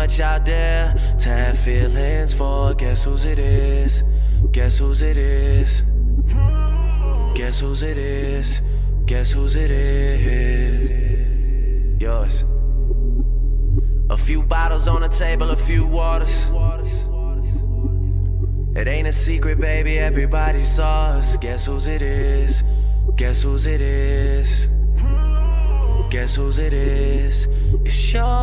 much out there to have feelings for. Guess whose it is? Guess whose it is? Guess whose it is? Guess whose it is? Yours. A few bottles on the table, a few waters. It ain't a secret, baby, everybody saw us. Guess whose it is? Guess whose it is? Guess whose it is? It's yours.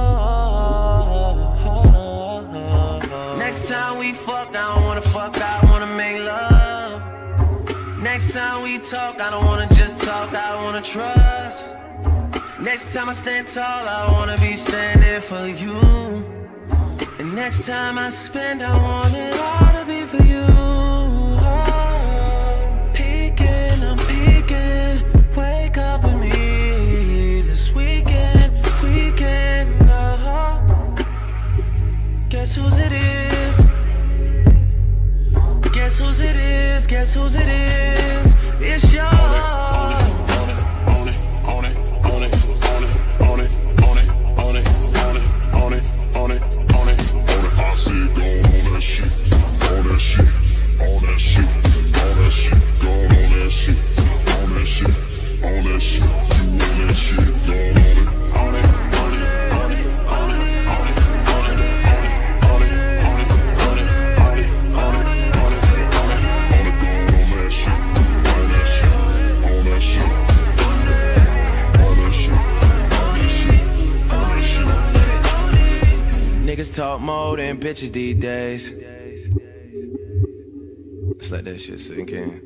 Next time we fuck, I don't wanna fuck, I wanna make love. Next time we talk, I don't wanna just talk, I wanna trust. Next time I stand tall, I wanna be standing for you. And next time I spend, I want it all to be for you. I'm peeking, wake up with me this weekend, Guess whose it is? Guess whose it is? Guess whose it is? It's yours. Niggas talk more than bitches these days. Let's let that shit sink in.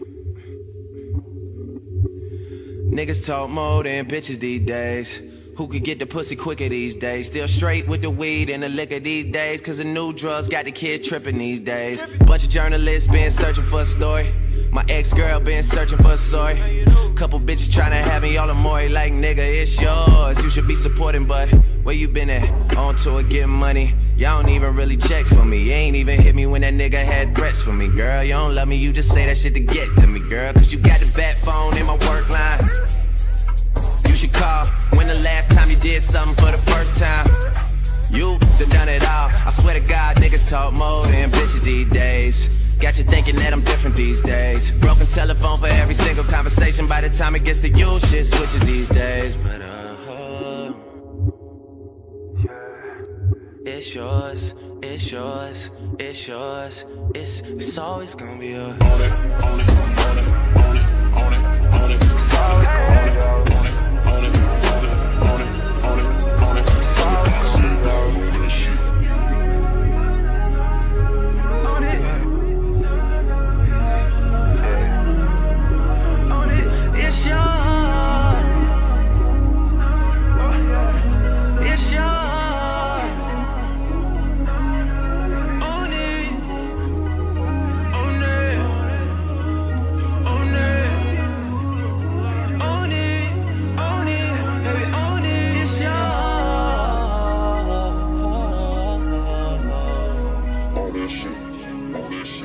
Niggas talk more than bitches these days. Who could get the pussy quicker these days? Still straight with the weed and the liquor these days, cause the new drugs got the kids tripping these days. Bunch of journalists been searching for a story. My ex-girl been searching for a story. Couple bitches tryna have me all the more. Like, nigga, it's yours. You should be supporting, but where you been at? On tour getting money. Y'all don't even really check for me. You ain't even hit me when that nigga had threats for me. Girl, you don't love me, you just say that shit to get to me, girl. Cause you got the bat phone in my work line. You should call when the last time you did something for the first time. You done it all. I swear to God, niggas talk more than bitches these days. Got you thinking that I'm different these days. Broken telephone for every single conversation. By the time it gets to you, shit switches these days. But it's yours, it's yours, it's yours. It's always gonna be yours. On it, on it, on it, on it, on it, on it. It's always gonna be yours. On it, on it, on it, on it, on it, on it. All this shit.